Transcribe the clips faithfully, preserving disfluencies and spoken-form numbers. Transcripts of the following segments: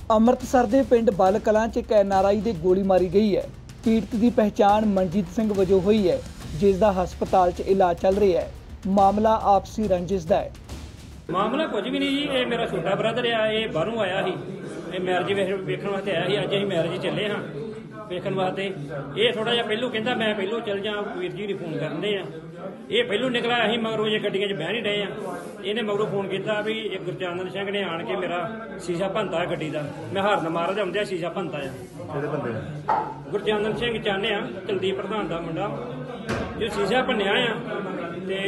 ਅੰਮ੍ਰਿਤਸਰ ਦੇ ਪਿੰਡ ਬਲ ਕਲਾਂ 'ਚ ਇੱਕ ਐਨ ਆਰ ਆਈ ਦੇ ਗੋਲੀ ਮਾਰੀ ਗਈ है। पीड़ित की पहचान मनजीत सिंह वजों हुई है, जिसका हस्पताल च इलाज चल रहा है। मामला आपसी रंजिश का है। मामला कुछ भी नहीं जी, ये मेरा छोटा ब्रदर आ, ये बाहरों आया ही, ये मैरिज वेखण वास्ते आया ही। अज असीं मैरिज चले हाँ वेखण वास्ते। ये थोड़ा जिहा पहलू कहंदा मैं पहलू चल जा, वीर जी ने फोन करदे आ। ये पहलू निकला, असीं मगरों जे गड्डियां च बह नहीं रहे आ। इहने मगरों फोन किया भी एक गुरचंद सिंह ने आण के मेरा शीशा भंता गड्डी का। मैं हाਰਨ मारदा आउंदे शीशा भंता आ। किहड़े बंदे गुरचंद सिंह चाहने आ, कुलदीप प्रधान का मुंडा, जो शीशा भन्निया आ ते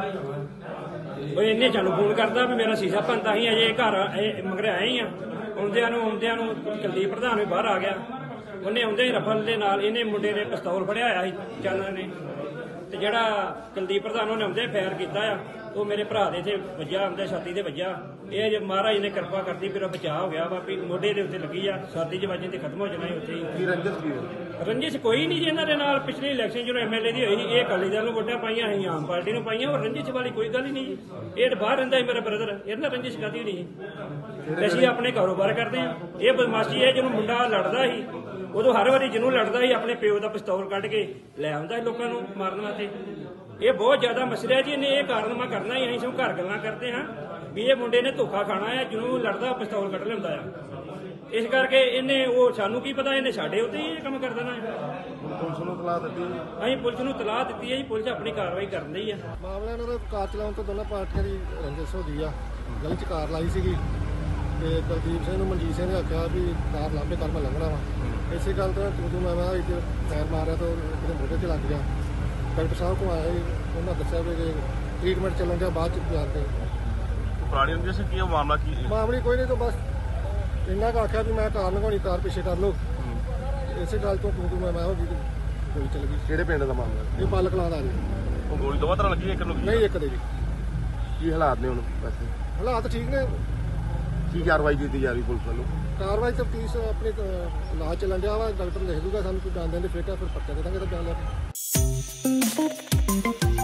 इन्हें सानू फोन करता भी मेरा शीशा भंता ही अजे घर मगर आए ही आउंदियां नूं आउंदियां नूं कुलदीप प्रधान भी बाहर आ गया। उन्हें आउंदे ही रफल दे नाल इन्हें मुंडे ने पिस्तौल फड़िया होया सी चांदा ने, ते जिहड़ा कुलदीप प्रधान उन्हें आउंदे फायर कीता आ। वो मेरे भरा दे इत्थे वज्जा, आउंदे छाती ते वज्जा। ये जे महाराज ने कृपा करती फिर बचाव हो गया वा भी मोढे दे उत्ते लगी आ, छाती च वजन ते खत्म हो जाना उत्थे ही। रंजिश की रंजिश कोई नहीं जी इन्हां दे नाल। पिछले इलैक्शन जो एम एल ए दी होई, ये अकाली दल नूं वोटां पाईयां, असीं आम पार्टी नूं पाईयां। और रंजिश वाली कोई गल ही नहीं जी। ये बाहर रहिंदा है मेरा ब्रदर, इहदा रंजिश कादी नहीं। असीं अपने कारोबार करदे हां। ये बदमाशी है ਜਦੋਂ ਮੁੰਡਾ ਲੜਦਾ ਸੀ ਉਦੋਂ ਹਰ ਵਾਰੀ ਜਿਹਨੂੰ ਲੜਦਾ ਸੀ ਆਪਣੇ ਪਿਓ ਦਾ ਪਿਸਤੌਲ ਕੱਢ ਕੇ ਲੈ ਆਉਂਦਾ ਸੀ ਲੋਕਾਂ ਨੂੰ ਮਾਰਨ ਵਾਸਤੇ। ਇਹ ਬਹੁਤ ਜ਼ਿਆਦਾ ਮਸਲਾ ਜੀ। ਇਹਨੇ ਇਹ ਕਾਰਨਾਮਾ ਕਰਨਾ ਹੀ, ਅਸੀਂ ਸਭ ਘਰ ਗੱਲਾਂ ਕਰਦੇ ਹਾਂ ਵੀ ਇਹ ਮੁੰਡੇ ਨੇ ਧੋਖਾ ਖਾਣਾ ਹੈ, ਜਿਹਨੂੰ ਲੜਦਾ ਪਿਸਤੌਲ ਕੱਢ ਲਿਆਉਂਦਾ ਆ। ਇਸ ਕਰਕੇ ਇਹਨੇ ਉਹ ਸਾਨੂੰ ਕੀ ਪਤਾ, ਇਹਨੇ ਸਾਡੇ ਉੱਤੇ ਹੀ ਇਹ ਕੰਮ ਕਰ ਦੇਣਾ ਹੈ। ਪੁਲਿਸ ਨੂੰ ਤਲਾਹ ਦਿੱਤੀ, ਅਸੀਂ ਪੁਲਿਸ ਨੂੰ ਤਲਾਹ ਦਿੱਤੀ ਹੈ ਜੀ, ਪੁਲਿਸ ਆਪਣੀ ਕਾਰਵਾਈ ਕਰਨ ਰਹੀ ਆ। ਮਾਮਲਾ ਇਹਨਾਂ ਦਾ ਕਾਰ ਚਲਾਉਣ ਤੋਂ ਦੋਨਾਂ ਪਾਰਟੀਆਂ ਦੀ ਰੰਜਿਸ਼ ਹੋ ਗਈ ਆ। ਗਲੀ 'ਚ ਕਾਰ ਲਾਈ ਸੀਗੀ ਤੇ ਕੁਲਦੀਪ ਸਿੰਘ ਨੂੰ ਮਨਜੀਤ ਸਿੰਘ ਨੇ ਆਖਿਆ ਵੀ ਕਾਰ ਲਾਂਭੇ ਕਰ ਮੈਂ ਲੰਘਣਾ ਵਾ। ਇਸੇ ਗੱਲ ਤੋਂ ਤੂੰ ਤੂੰ ਮੈਂ ਵਿੱਚ ਪੈਰ ਮਾਰਿਆ ਤਾਂ ਕਿਤੇ ਮੋਢੇ 'ਤੇ ਲੱਗ ਗਿਆ। ਡਾਕਟਰ ਸਾਹਿਬ ਕੋਲ ਆਏ, ਉਹਨਾਂ ਦੱਸਿਆ ਵੀ ਟ੍ਰੀਟਮੈਂਟ ਚੱਲਣ ਡਿਆ, ਬਾਅਦ 'ਚ ਬਿਆਨ ਦੇ। ਪੁਰਾਣੀ ਰੰਜਿਸ਼ ਕੀ ਹੈ, ਮਾਮਲਾ ਕੀ ਹੈ? ਮਾਮਲੇ ਕੋਈ ਨਹੀਂ, ਤਾਂ ਬਸ ਇੰਨਾ ਕੁ ਆਖਿਆ ਵੀ ਮੈਂ ਕਾਰ ਲੰਘਾਉਣੀ, ਕਾਰ ਪਿੱਛੇ ਕਰ ਲਓ। ਇਸੇ ਗੱਲ ਤੋਂ ਤੂੰ ਤੂੰ ਮੈਂ ਮੈਂ ਹੋ ਗਈ, ਗੋਲੀ ਚੱਲ ਗਈ। ਕਿਹੜੇ ਪਿੰਡ ਦਾ ਮਾਮਲਾ? ਇਹ ਬਲ ਕਲਾਂ ਦਾ ਜੀ। ਉਹ ਗੋਲੀ ਦੋਵਾਂ ਤਰ੍ਹਾਂ ਲੱਗੀ, ਇੱਕ ਨੂੰ ਨਹੀਂ ਇੱਕ ਦੇ ਜੀ। ਕੀ ਹਾਲਾਤ ਨੇ ਹੁਣ ਵੈਸੇ? ਹਾਲਾਤ ਠੀਕ ਨੇ। ਕੀ ਕਾਰਵਾਈ ਕੀਤੀ ਜਾ ਰਹੀ ਪੁਲਿਸ ਵੱਲੋਂ? ਕਾਰਵਾਈ ਤਫਤੀਸ਼ ਆਪਣੇ ਇਲਾਜ ਚੱਲਣ ਡਿਆ ਵਾ। ਡਾਕਟਰ ਲਿਖ ਦੂਗਾ ਸਾਨੂੰ ਕੋਈ ਬਿਆਨ ਦੇਣ ਦੇ, ਫਿਰ ਫਿਰ ਪਰਚਾ ਦੇ ਦਾਂਗੇ ਤਾਂ ਬਿਆਨ ਲੈ ਕੇ।